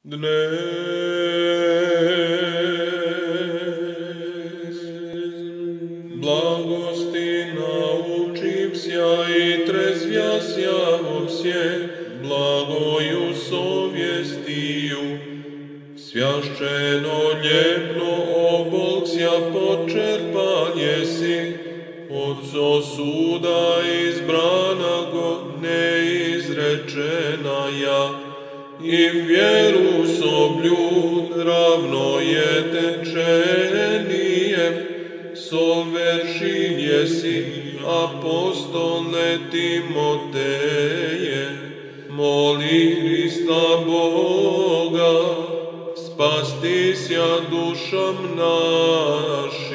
Dnes blagosti naučivся i trezvjasja vsje blagoju sovjestiju. Svjašćeno ljepno obolksja počerpanje si, od sosuda izbrana god neizrečena ja. I vjeru sobljud ravno je tečenijem, soveršin jesi apostole Timoteje. Moli Hrista Boga, spastisja dušam naš.